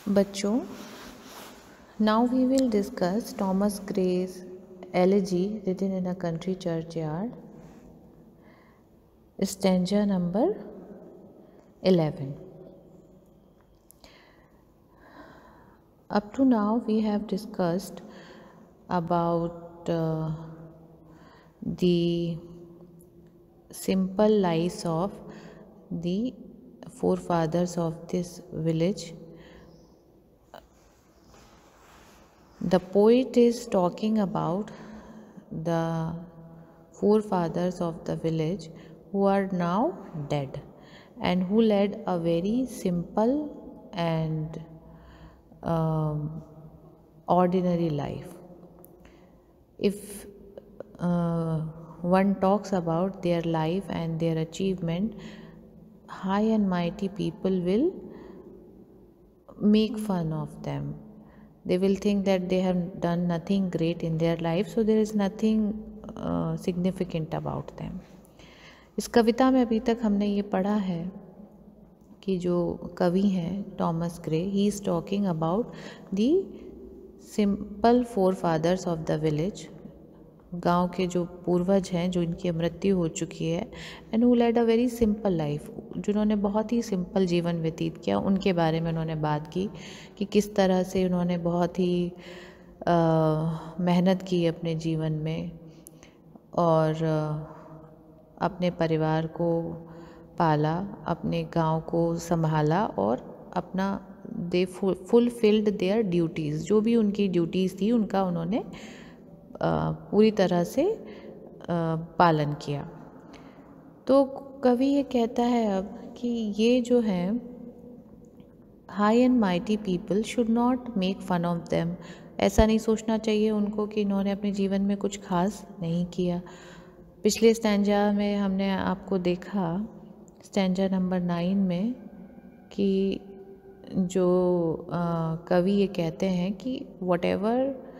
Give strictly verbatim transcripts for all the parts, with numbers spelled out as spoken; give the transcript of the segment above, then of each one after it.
बच्चों, now we will discuss Thomas Gray's elegy written in a country churchyard, stanza number eleven. Up to now we have discussed about uh, the simple lives of the forefathers of this village. The poet is talking about the forefathers of the village who are now dead and who led a very simple and um, ordinary life. If uh, one talks about their life and their achievement, high and mighty people will make fun of them. They will think that they have done nothing great in their life, so there is nothing uh, significant about them. इस कविता में अभी तक हमने ये पढ़ा है कि जो कवि हैं Thomas Gray, he is talking about the simple forefathers of the village, गांव के जो पूर्वज हैं जो इनकी मृत्यु हो चुकी है, and who led a very simple life, जिन्होंने बहुत ही सिंपल जीवन व्यतीत किया, उनके बारे में उन्होंने बात की कि किस तरह से उन्होंने बहुत ही आ, मेहनत की अपने जीवन में और आ, अपने परिवार को पाला, अपने गांव को संभाला और अपना दे फुलफिल्ड देयर ड्यूटीज़, जो भी उनकी ड्यूटीज़ थी उनका उन्होंने पूरी तरह से पालन किया। तो कवि ये कहता है अब कि ये जो है high and mighty people should not make fun of them, ऐसा नहीं सोचना चाहिए उनको कि इन्होंने अपने जीवन में कुछ खास नहीं किया। पिछले स्टैंजा में हमने आपको देखा स्टैंजा नंबर नाइन में कि जो कवि ये कहते हैं कि whatever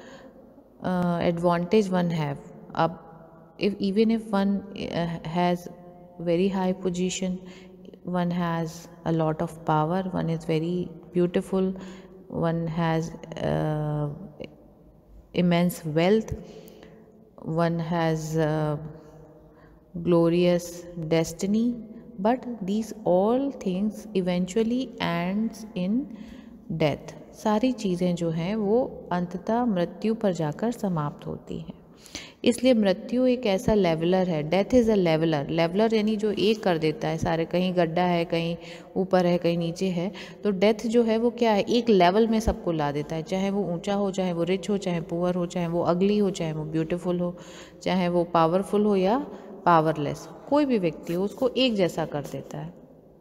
advantage one have, अब if even if one has very high position, one has a lot of power, one is very beautiful, one has uh, immense wealth, one has uh, glorious destiny, but these all things eventually ends in death. सारी चीज़ें जो हैं वो अंततः मृत्यु पर जाकर समाप्त होती हैं। इसलिए मृत्यु एक ऐसा लेवलर है, death is a leveller. Leveller यानी जो एक कर देता है सारे, कहीं गड्ढा है, कहीं ऊपर है, कहीं नीचे है, तो डेथ जो है वो क्या है, एक लेवल में सबको ला देता है, चाहे वो ऊंचा हो, चाहे वो रिच हो, चाहे पुअर हो, चाहे वो अगली हो, चाहे वो ब्यूटीफुल हो, चाहे वो पावरफुल हो या पावरलेस, कोई भी व्यक्ति हो उसको एक जैसा कर देता है।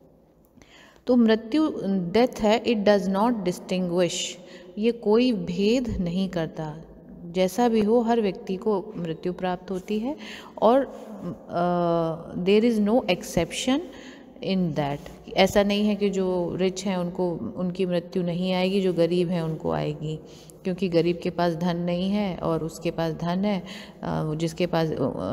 तो मृत्यु डेथ है, इट डज़ नॉट डिस्टिंग्विश, ये कोई भेद नहीं करता, जैसा भी हो हर व्यक्ति को मृत्यु प्राप्त होती है और there is no exception in that. ऐसा नहीं है कि जो रिच हैं उनको उनकी मृत्यु नहीं आएगी, जो गरीब हैं उनको आएगी, क्योंकि गरीब के पास धन नहीं है और उसके पास धन है, जिसके पास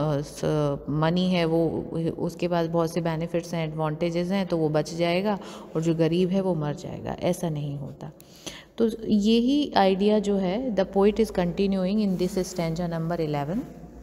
मनी है वो उसके पास बहुत से बेनिफिट्स हैं, एडवांटेजेस हैं, तो वो बच जाएगा और जो गरीब है वो मर जाएगा। ऐसा नहीं होता। तो यही आइडिया जो है the poet is continuing in this stanza number eleven.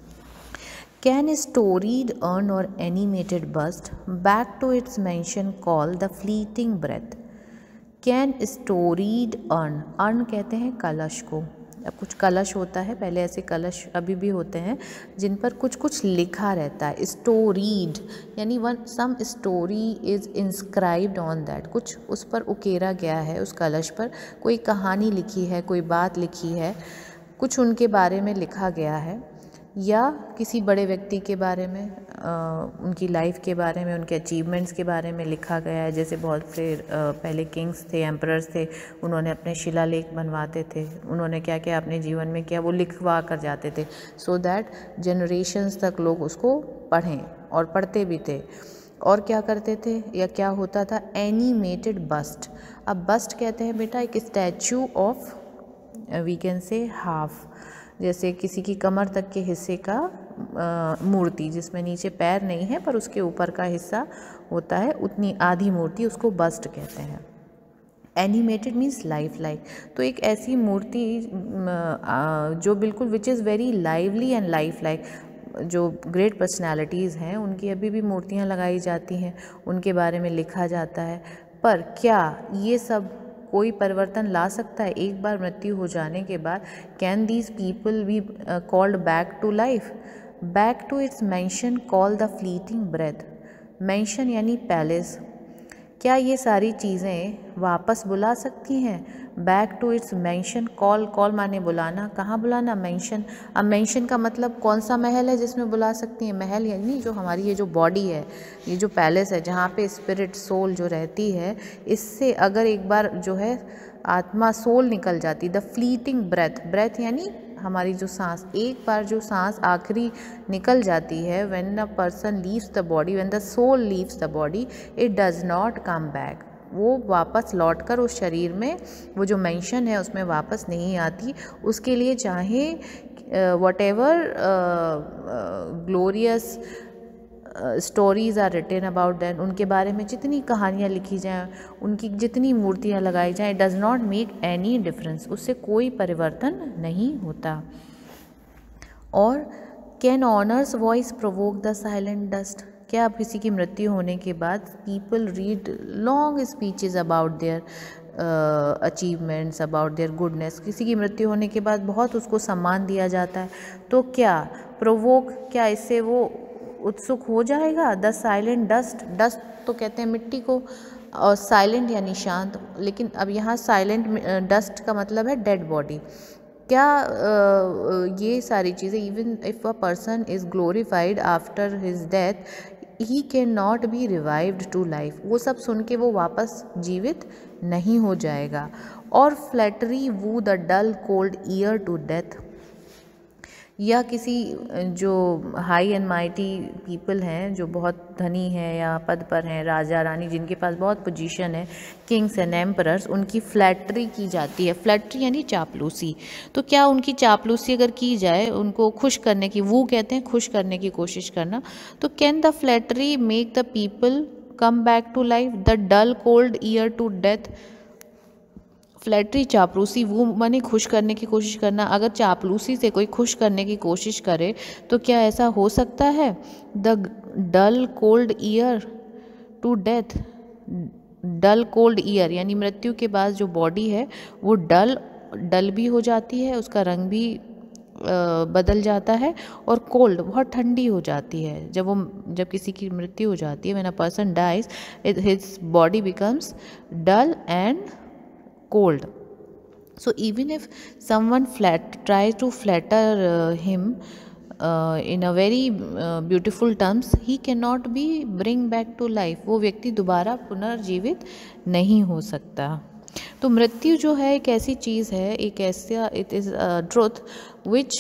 Can storied urn or animated bust back to its mansion call the fleeting breath. Can storied urn, urn कहते हैं कलश को। अब कुछ कलश होता है, पहले ऐसे कलश अभी भी होते हैं जिन पर कुछ कुछ लिखा रहता है। स्टोरीड यानी one some story is inscribed on that, कुछ उस पर उकेरा गया है, उस कलश पर कोई कहानी लिखी है, कोई बात लिखी है, कुछ उनके बारे में लिखा गया है, या किसी बड़े व्यक्ति के बारे में, आ, उनकी लाइफ के बारे में, उनके अचीवमेंट्स के बारे में लिखा गया है। जैसे बहुत से पहले किंग्स थे, एम्परर्स थे, उन्होंने अपने शिलालेख बनवाते थे, उन्होंने क्या क्या अपने जीवन में किया वो लिखवा कर जाते थे, सो दैट जनरेशन्स तक लोग उसको पढ़ें, और पढ़ते भी थे। और क्या करते थे या क्या होता था, एनिमेटेड बस्ट। अब बस्ट कहते हैं बेटा एक statue of we can say half, जैसे किसी की कमर तक के हिस्से का मूर्ति जिसमें नीचे पैर नहीं है पर उसके ऊपर का हिस्सा होता है, उतनी आधी मूर्ति, उसको बस्ट कहते हैं। एनिमेटेड मीन्स लाइफ लाइक, तो एक ऐसी मूर्ति जो बिल्कुल which is very lively and life like, जो ग्रेट पर्सनालिटीज़ हैं उनकी अभी भी मूर्तियाँ लगाई जाती हैं, उनके बारे में लिखा जाता है। पर क्या ये सब कोई परिवर्तन ला सकता है एक बार मृत्यु हो जाने के बाद? Can these people be called back to life? Back to its mansion call the fleeting breath. Mansion यानी पैलेस, क्या ये सारी चीज़ें वापस बुला सकती हैं? Back to its mansion call, call माने बुलाना, कहाँ बुलाना? मेंशन। अब मेंशन का मतलब कौन सा महल है जिसमें बुला सकती हैं? महल यानी जो हमारी ये जो बॉडी है, ये जो पैलेस है जहाँ पे स्पिरिट सोल जो रहती है, इससे अगर एक बार जो है आत्मा सोल निकल जाती, द फ्लीटिंग ब्रेथ, ब्रेथ यानी हमारी जो सांस, एक बार जो सांस आखिरी निकल जाती है, when a person leaves the body, when the soul leaves the body, it does not come back, वो वापस लौटकर उस शरीर में, वो जो मेंशन है उसमें वापस नहीं आती। उसके लिए चाहे whatever glorious stories are written about that, उनके बारे में जितनी कहानियाँ लिखी जाएं, उनकी जितनी मूर्तियाँ लगाई जाएं, it does not make any difference, उससे कोई परिवर्तन नहीं होता। और can honour's voice provoke the silent dust? क्या अब किसी की मृत्यु होने के बाद people read long speeches about their achievements, about their goodness, किसी की मृत्यु होने के बाद बहुत उसको सम्मान दिया जाता है, तो क्या प्रोवोक, क्या इससे वो उत्सुक हो जाएगा? द साइलेंट डस्ट, डस्ट तो कहते हैं मिट्टी को, और साइलेंट यानी शांत, लेकिन अब यहाँ साइलेंट डस्ट का मतलब है डेड बॉडी। क्या uh, ये सारी चीज़ें, even if a person is glorified after his death, he can not be revived to life, वो सब सुन के वो वापस जीवित नहीं हो जाएगा। और flattery woo the dull cold ear to death, या किसी जो हाई एंड माइटी पीपल हैं, जो बहुत धनी हैं या पद पर हैं, राजा रानी जिनके पास बहुत पोजीशन है, किंग्स एंड एम्परर्स, उनकी फ्लैटरी की जाती है। फ्लैटरी यानी चापलूसी। तो क्या उनकी चापलूसी अगर की जाए, उनको खुश करने की, वो कहते हैं खुश करने की कोशिश करना, तो can the flattery make the people come back to life? The dull cold ear to death, flattery चापलूसी, वो माने खुश करने की कोशिश करना। अगर चापलूसी से कोई खुश करने की कोशिश करे तो क्या ऐसा हो सकता है? The dull cold ear to death, dull cold ear यानी मृत्यु के बाद जो बॉडी है वो डल डल भी हो जाती है, उसका रंग भी बदल जाता है, और कोल्ड बहुत ठंडी हो जाती है। जब वो जब किसी की मृत्यु हो जाती है, when a person dies, his body becomes dull and cold. So even if someone flat tries to flatter uh, him uh, in a very uh, beautiful terms, he cannot be bring back to life, वो व्यक्ति दोबारा पुनर्जीवित नहीं हो सकता। तो मृत्यु जो है एक ऐसी चीज़ है, एक ऐसा, it is truth which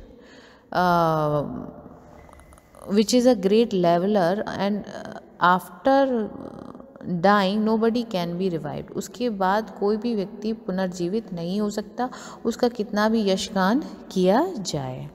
which is a great leveller, and after dying nobody can be revived, उसके बाद कोई भी व्यक्ति पुनर्जीवित नहीं हो सकता, उसका कितना भी यशगान किया जाए।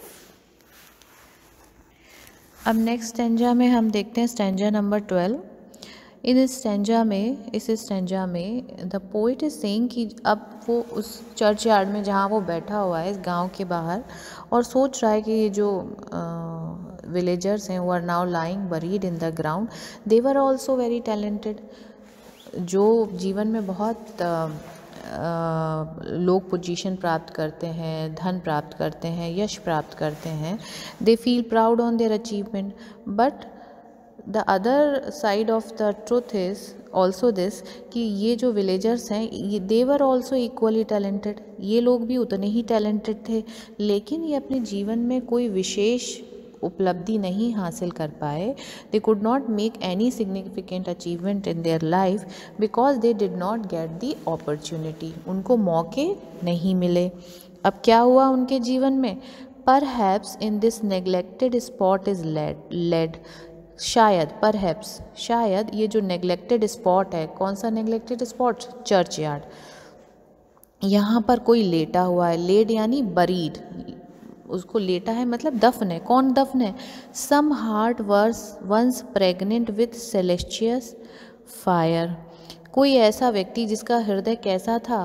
अब नेक्स्ट स्टैंजा में हम देखते हैं स्टैंजा नंबर ट्वेल्व। इन इस स्टैंजा में इस स्टैंजा में द पोइट इज सेइंग कि अब वो उस चर्च यार्ड में जहाँ वो बैठा हुआ है इस गांव के बाहर, और सोच रहा है कि ये जो विलेजर्स हैं वो are now lying buried in the ground, they were also very talented, जो जीवन में बहुत uh, लोग पोजीशन प्राप्त करते हैं, धन प्राप्त करते हैं, यश प्राप्त करते हैं, they feel proud on their achievement, but the other side of the truth is also this कि ये जो विलेजर्स हैं ये they were also equally talented, ये लोग भी उतने ही टैलेंटेड थे, लेकिन ये अपने जीवन में कोई विशेष उपलब्धि नहीं हासिल कर पाए। They could not make any significant achievement in their life because they did not get the opportunity, उनको मौके नहीं मिले। अब क्या हुआ उनके जीवन में? Perhaps in this neglected spot is laid laid शायद, परहैप्स शायद, ये जो नेग्लेक्टेड स्पॉट है, कौन सा नेग्लेक्टेड स्पॉट? चर्च यार्ड, यहाँ पर कोई लेटा हुआ है, लेड यानी बरीड, उसको लेटा है मतलब दफन है। कौन दफन है? Some heart was once pregnant with celestial fire, कोई ऐसा व्यक्ति जिसका हृदय कैसा था,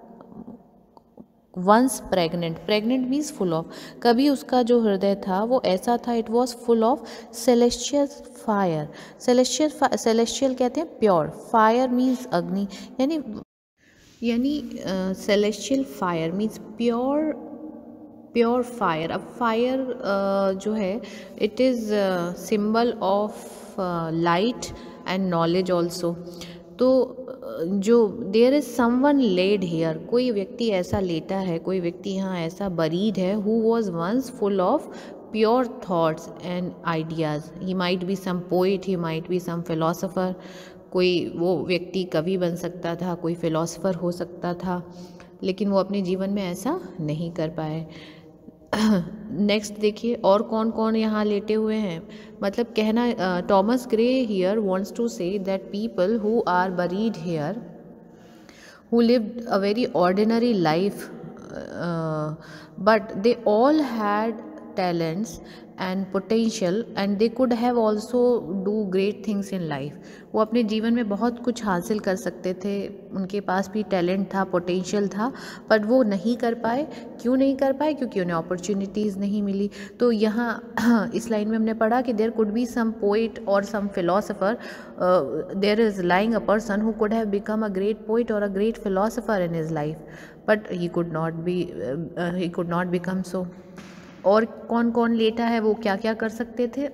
once pregnant, pregnant means full of, कभी उसका जो हृदय था वो ऐसा था, it was full of celestial fire, celestial celestial कहते हैं प्योर, फायर मीन्स अग्नि, यानी यानी celestial fire means pure, pure fire. अब फायर uh, जो है it is symbol of light and knowledge also. तो जो there is someone laid here, कोई व्यक्ति ऐसा लेटा है, कोई व्यक्ति यहाँ ऐसा बरीड है, who was once full of pure thoughts and ideas. He might be some poet, he might be some philosopher, कोई वो व्यक्ति कवि बन सकता था, कोई फिलोसोफर हो सकता था, लेकिन वो अपने जीवन में ऐसा नहीं कर पाए। नेक्स्ट देखिए और कौन कौन यहाँ लेटे हुए हैं, मतलब कहना, Thomas Gray here wants to say that people who are buried here, who lived a very ordinary life, but they all had talents and potential and they could have also do great things in life। वो अपने जीवन में बहुत कुछ हासिल कर सकते थे, उनके पास भी टैलेंट था, पोटेंशियल था, पर वो नहीं कर पाए। क्यों नहीं कर पाए? क्योंकि उन्हें अपॉर्चुनिटीज़ नहीं मिली। तो यहाँ इस लाइन में हमने पढ़ा कि there could be some poet और some philosopher, there is lying a person who could have become a great poet और a great philosopher in his life, but he could not be he could not become so. और कौन कौन लेटा है, वो क्या क्या कर सकते थे?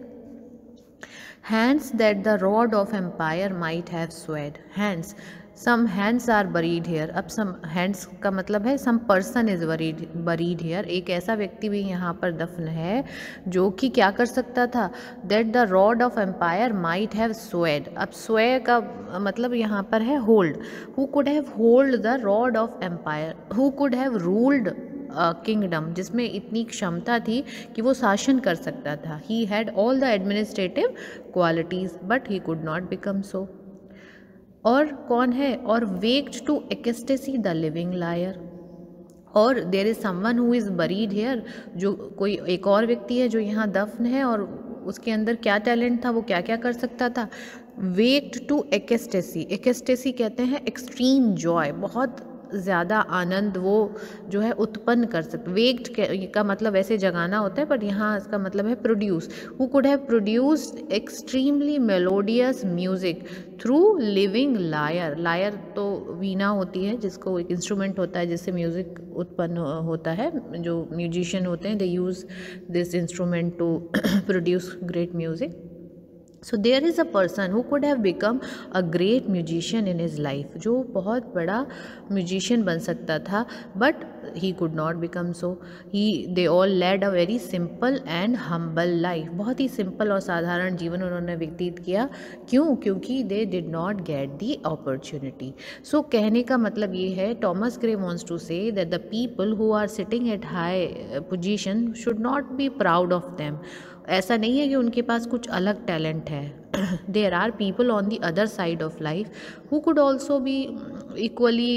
Hands that the rod of empire might have swayed, hands, some hands are buried here. अब सम हैंड्स का मतलब है some person is buried buried here, एक ऐसा व्यक्ति भी यहाँ पर दफन है जो कि क्या कर सकता था? That the rod of empire might have swayed. अब स्वे का मतलब यहाँ पर है hold, who could have hold the rod of empire, who could have ruled kingdom, जिसमें इतनी क्षमता थी कि वो शासन कर सकता था। He had all the administrative qualities but he could not become so. और कौन है? और waked to ecstasy the living lyre, और there is someone who is buried here, जो कोई एक और व्यक्ति है जो यहाँ दफन है, और उसके अंदर क्या टैलेंट था, वो क्या क्या कर सकता था? वेक्ड टू एक्सटेसी, एक्सटेसी कहते हैं एक्सट्रीम जॉय, बहुत ज़्यादा आनंद वो जो है उत्पन्न कर सकते। वेक्ड का मतलब ऐसे जगाना होता है, बट यहाँ इसका मतलब है produce. Who could have produced extremely melodious music through living lyre, lyre तो वीणा होती है, जिसको एक इंस्ट्रूमेंट होता है जिससे म्यूज़िक उत्पन्न होता है, जो म्यूजिशियन होते हैं they use this instrument to produce great music. So there is a person who could have become a great musician in his life, जो बहुत बड़ा म्यूजिशियन बन सकता था, but he could not become so. He they all led a very simple and humble life, बहुत ही simple और साधारण जीवन उन्होंने व्यतीत किया। क्यों? क्योंकि they did not get the opportunity. So कहने का मतलब ये है, Thomas Gray wants to say that the people who are sitting at high position should not be proud of them. ऐसा नहीं है कि उनके पास कुछ अलग टैलेंट है। There are people on the other side of life who could also be equally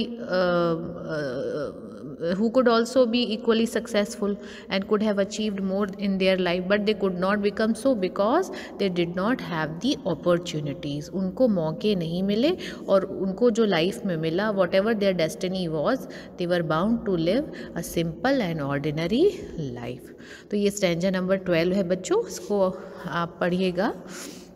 who could also be equally successful and could have achieved more in their life, but they could not become so because they did not have the opportunities। उनको मौके नहीं मिले, और उनको जो life में मिला, whatever their destiny was, they were bound to live a simple and ordinary life। तो ये स्टैंजा नंबर ट्वेल्व है बच्चों, इसको आप पढ़िएगा।